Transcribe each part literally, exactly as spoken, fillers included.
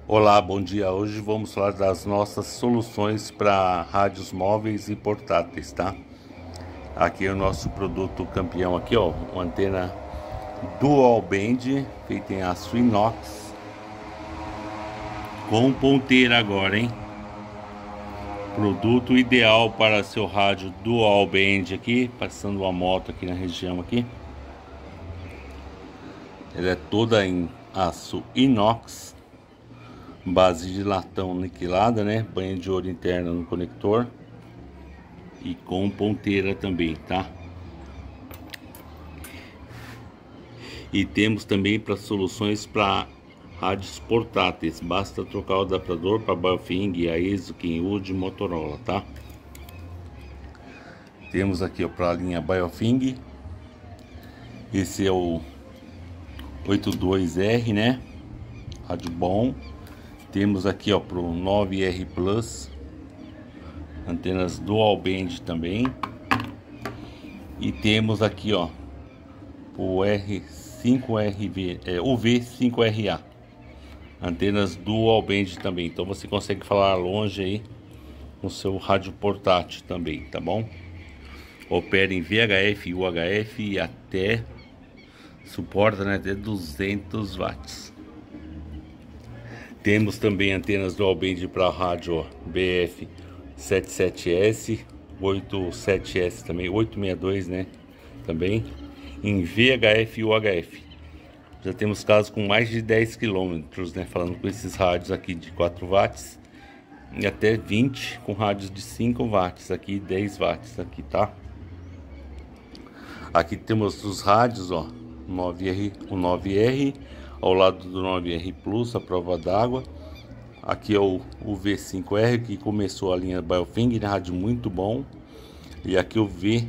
Olá, bom dia. Hoje vamos falar das nossas soluções para rádios móveis e portáteis, tá? Aqui é o nosso produto campeão aqui, ó, uma antena dual band feita em aço inox com ponteira agora, hein? Produto ideal para seu rádio dual band aqui, passando uma moto aqui na região aqui. Ela é toda em aço inox, base de latão niquelada, né? Banha de ouro interna no conector e com ponteira também, tá? E temos também para soluções para rádios portáteis. Basta trocar o adaptador para Baofeng, Aizu, Kenwood, Motorola, tá? Temos aqui para a linha Baofeng. Esse é o oitenta e dois R, né? Rádio bom. Temos aqui ó pro nove R Plus, antenas dual band também. E temos aqui ó o R cinco R V, é, o V cinco R A, antenas dual band também. Então você consegue falar longe aí com seu rádio portátil também, tá bom? Opera em V H F e U H F e até suporta, né, até duzentos watts. Temos também antenas dual band para rádio ó, B F setenta e sete S, oitenta e sete S também, oitocentos e sessenta e dois, né? Também em V H F e U H F. Já temos casos com mais de dez quilômetros, né? Falando com esses rádios aqui de quatro watts e até vinte com rádios de cinco watts aqui, dez watts aqui, tá? Aqui temos os rádios, ó, nove R, o nove R, ao lado do nove R Plus, a prova d'água. Aqui é o, o V cinco R, que começou a linha Baofeng, né? Rádio muito bom. E aqui o V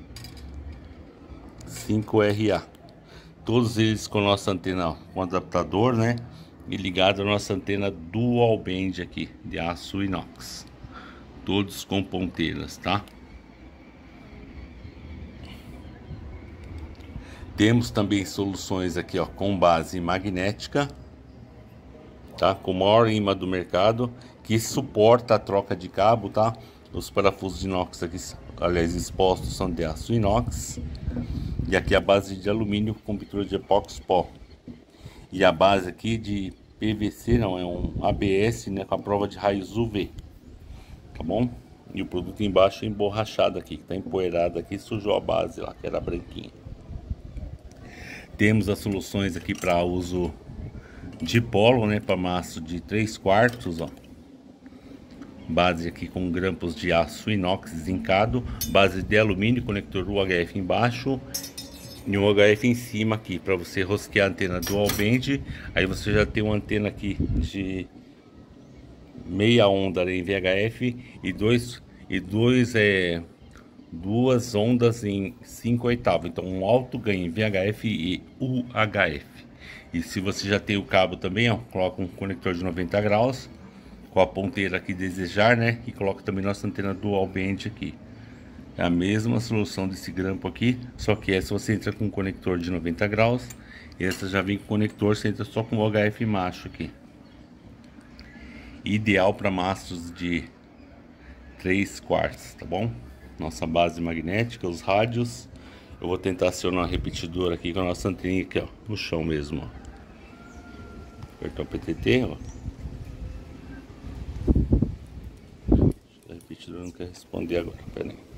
cinco R A. Todos eles com nossa antena, ó, com adaptador, né? E ligado a nossa antena dual band aqui, de aço inox. Todos com ponteiras, tá? Temos também soluções aqui ó, com base magnética, tá? Com o maior imã do mercado, que suporta a troca de cabo, tá? Os parafusos de inox aqui, aliás, expostos são de aço inox. E aqui a base de alumínio com pintura de epóxi pó. E a base aqui de P V C, não, é um A B S, né? Com a prova de raios U V, tá bom? E o produto embaixo é emborrachado aqui, que tá empoeirado aqui, sujou a base lá, que era branquinha. Temos as soluções aqui para uso de polo, né, para maço de três quartos, ó. Base aqui com grampos de aço inox zincado, base de alumínio, conector U H F embaixo e um U H F em cima aqui, para você rosquear a antena dual band. Aí você já tem uma antena aqui de meia onda, né, em V H F e dois e dois é duas ondas em cinco oitavos, então um alto ganho em V H F e U H F. E se você já tem o cabo também, ó, coloca um conector de noventa graus com a ponteira que desejar, né? E coloca também nossa antena dual band aqui. É a mesma solução desse grampo aqui, só que essa você entra com um conector de noventa graus, e essa já vem com conector, você entra só com o U H F macho aqui. Ideal para mastros de três quartos, tá bom? Nossa base magnética, os rádios. Eu vou tentar acionar a repetidora aqui com a nossa anteninha aqui, ó, no chão mesmo, ó. Apertar o P T T, ó. A repetidora não quer responder agora, pera aí.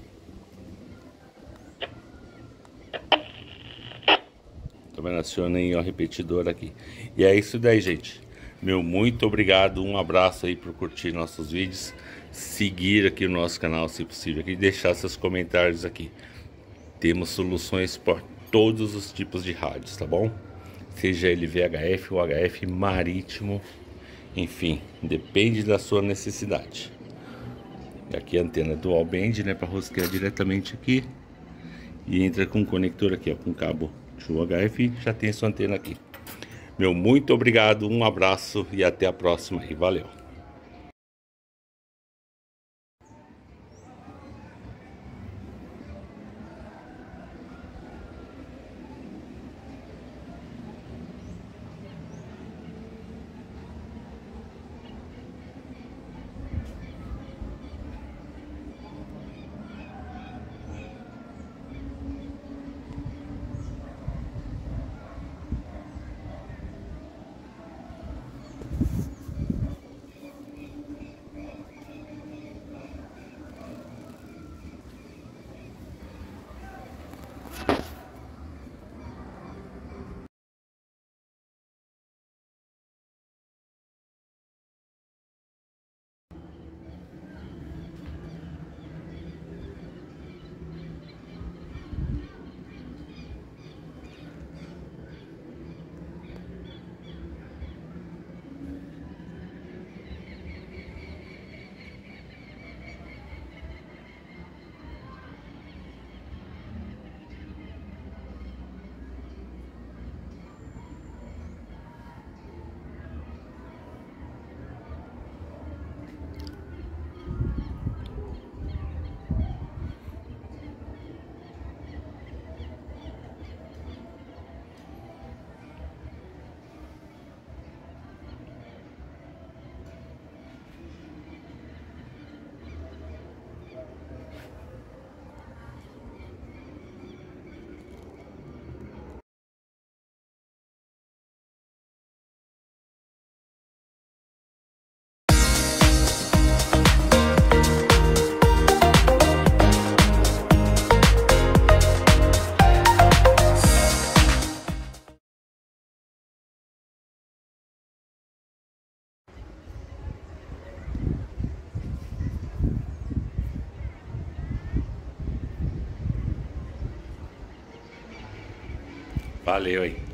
Também acionei a repetidora aqui. E é isso daí, gente. Meu muito obrigado, um abraço aí por curtir nossos vídeos, seguir aqui o nosso canal se possível aqui, deixar seus comentários aqui. Temos soluções para todos os tipos de rádios, tá bom? Seja ele V H F, U H F, marítimo, enfim, depende da sua necessidade. E aqui a antena dual band, né, para rosquear diretamente aqui. E entra com um conector aqui, ó, com cabo de U H F, já tem a sua antena aqui. Meu muito obrigado, um abraço e até a próxima e valeu! Valeu aí.